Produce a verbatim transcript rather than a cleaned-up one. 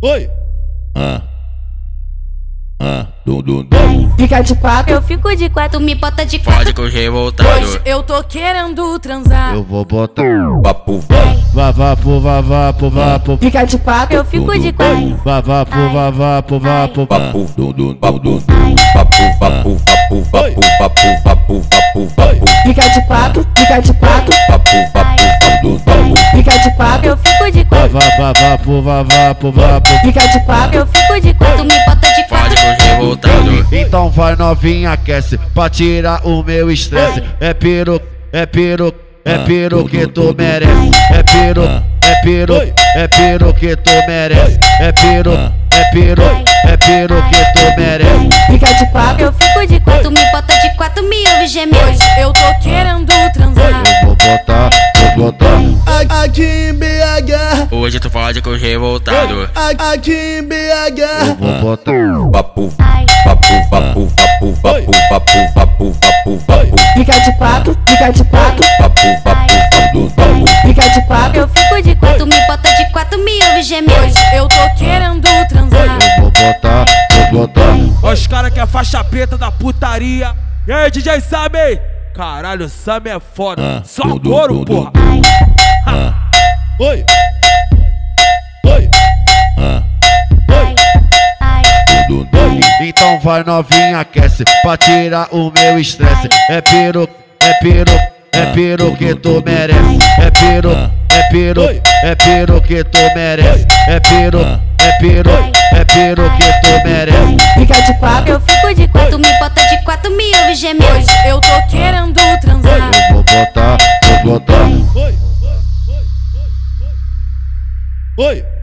Oi. Ah. Ah. Dum, dum, dum. Fica de quatro, Eu fico de quatro, me bota de quatro. Fode com os revoltado. hoje eu tô querendo transar. Eu vou botar papo vai. Vá, vá, pô, vá, vá, pô, vá, pô. Fica de quatro, Eu fico de quatro. Vá, vá, pô, vá, vá, pô, vá, pô. Papo, dum, dum, dum, dum. Papo, papo, papo, papo, papo, papo, papo, papo. fica de quatro, fica de quatro, Papo, papo, papo, papo. fica de quatro, Eu fico de Vá, quatro. vá, vá, vá, pô, vá, vá, pô, vá, pô. fica de quatro, Eu fico de quatro, me bota de Fode quatro. com os revoltado. Então vai novinha, aquece pra tirar o meu estresse. É piro, é piro, é piro que tu merece. É piro, é piro, é piro que tu merece. É piro, é piro, é piro que tu merece. fica de quatro. Eu fico de quatro, me bota de quatro, me ouve gemer. Hoje eu tô querendo transar. Eu vou botar, vou botar. Aqui em B H, Hoje tu fode com os revoltado. aqui em B Eu H, vou botar. Papo, Ai, papo, papo, papo, papo, papo, papo, papo, papo. Fica de quatro, fica de quatro, Papo, papo, papo, papo. fica de quatro. eu fico de quatro, me bota de quatro, me ouve gemer. Hoje eu tô querendo transar. Eu vou botar, vou botar. Ó os cara que é faixa preta da putaria. E aí, D J Sammy? Caralho, o Sammy é foda. Só dum, dum, couro, dum, porra. Oi. Oi. Ah. Ai, ai, Dum, dum. Então vai novinha, aquece pra tirar o meu estresse. É piro, é piro, é piro que tu merece. É piro, é piro, é piro que tu merece. É piro, é piro, é piro que tu merece. Fica de quatro, eu fico de quatro, me bota de quatro, me ouve gemer. hoje eu tô querendo transar. Eu vou botar, vou botar. Oi. Oi.